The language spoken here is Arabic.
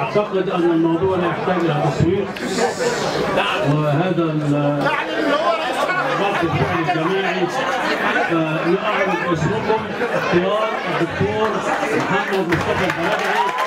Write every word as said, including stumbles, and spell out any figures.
اعتقد ان الموضوع لا يحتاج الى تصويت، وهذا رد الفعل الجماعي. فنعرض اسمكم اختيار الدكتور محمد مصطفى البلدعي